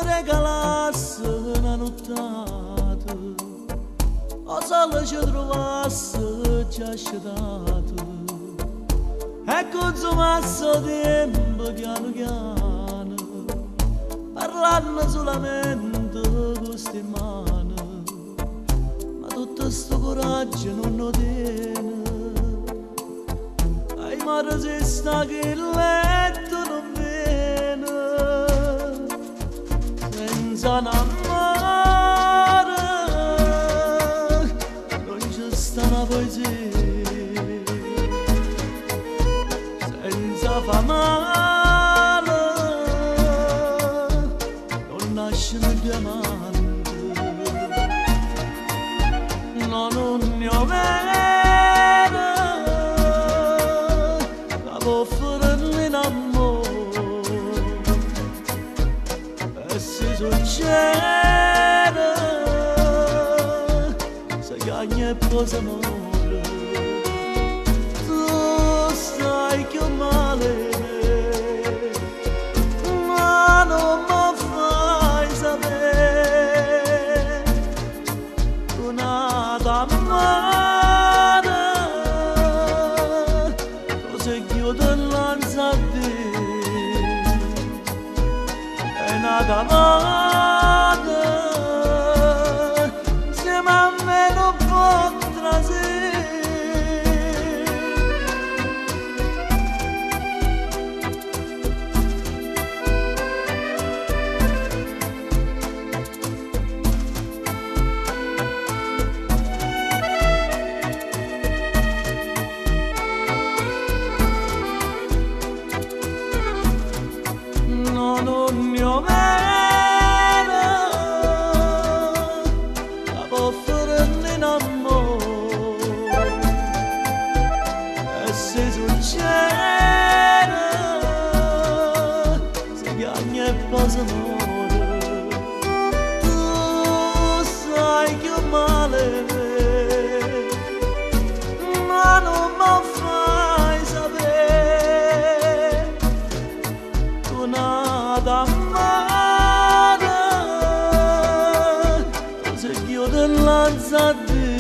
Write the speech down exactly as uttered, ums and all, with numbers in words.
regalasse una nottata, o solo ci trovasse già asciutato, e consumasse tempo piano piano, parlando solamente con ste mani, ma tutto sto coraggio non lo tiene, ai mare si sta che il letto non viene, senza un amore non c'è sta una poesia, senza fa male non nascono diamanti, no, non ne ho vero che può offrire in amore, e se succede se gagna e posa amore, tu sai che male, ma non mi fai sapere, tu nata male, cose chiude l'ansia a te, è nata male, se ma me non può trasere. No, non ne ho vero che può offrire in amore, e se succede se gagna e posa amore, tu sai che male, ma non mi fai sapere, tu nata male, cose chiude l'ansia a te.